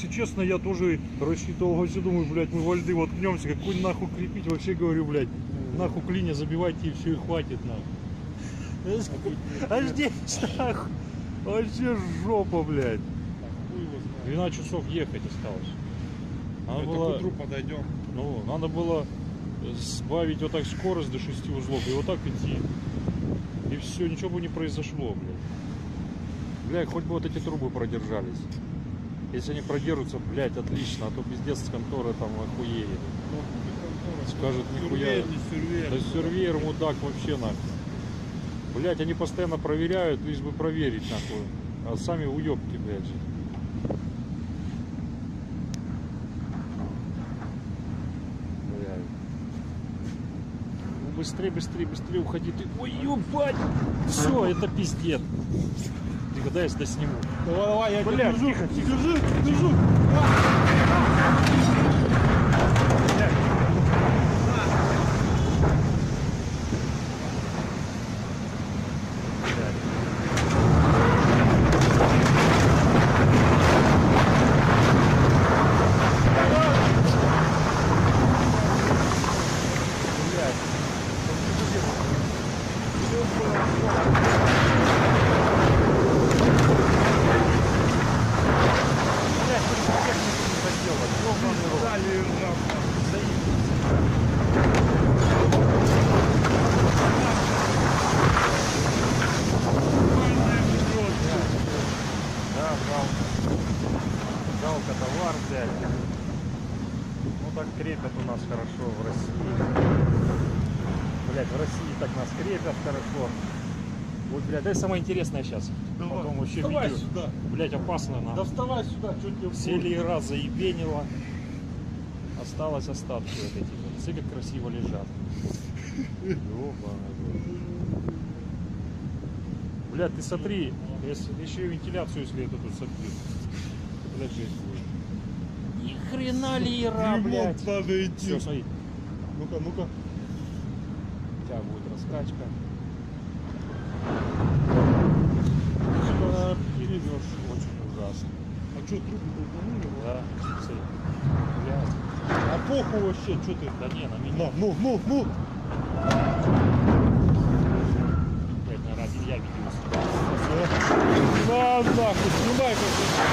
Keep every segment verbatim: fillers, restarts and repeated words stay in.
если честно, я тоже рассчитывал, все думаю, блядь, мы во льды воткнемся, какой нахуй крепить, вообще говорю, блядь, нахуй клиня забивайте и все, и хватит нахуй. А здесь нахуй, вообще жопа, блядь. двенадцать часов ехать осталось. Надо было, к утру подойдем. Ну, надо было сбавить вот так скорость до шести узлов и вот так идти. И все, ничего бы не произошло, блядь. Блядь, хоть бы вот эти трубы продержались. Если они продержатся, блядь, отлично, а то пиздец с конторы там охуели. Скажет, нихуя. Да сюрвейер, мудак, вообще нахуй. Блядь, они постоянно проверяют, лишь бы проверить нахуй. А сами уёбки, блядь же. Блядь. Ну быстрее, быстрее, быстрее уходи ты. Ой, ёбать! Все, это пиздец. Ты когда я сюда сниму? Давай, давай, я Бля, держу, тихо, тихо. держу, держу. Блядь. Жалко товар взять. Ну так крепят у нас хорошо в России. Блять, в России так нас крепят хорошо. Вот, блядь, дай самое интересное сейчас. Давай. Потом вообще Вставай видео. сюда. Блять, опасно нам. Да вставай сюда, что тебе Все леера заебенило. Осталось остатки вот эти. Все как красиво лежат. Блядь, ты смотри, если еще и вентиляцию, если это тут собьют. Блядь, жесть будет. Ни хрена леера, блядь. Надо идти. Все, смотри. Ну-ка, ну-ка. У тебя будет раскачка. Что Перевешь очень ужасно. А что, трубы толканули? Да, смотри. Блядь. А похуй вообще, что ты? Да не, на меня. На, ну, ну, ну. Блядь, на ради я видел. На, нахуй, снимай как-то.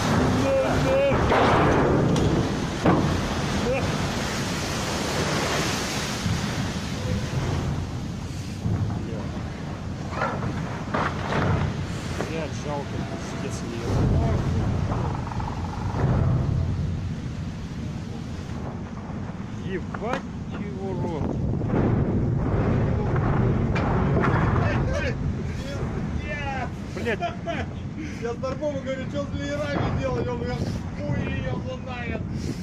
Блядь, жалко, пиздец лево. Ебать его рот. Блядь. Я здоровому говорю, что с леерами делать? Он говорит, хуй ее знает.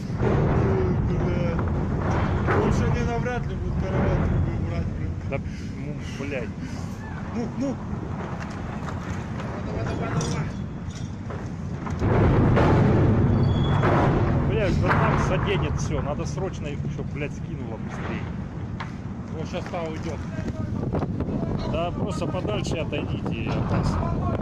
Блядь. Лучше они навряд ли будут караван трубы брать, блядь. Да, ну, блядь. Ну, ну. Давай, давай, давай. Блядь, вот там заденет все. Надо срочно их, чтобы, блядь, скинуло быстрее. Вот сейчас та уйдет. Да просто подальше отойдите, опасно.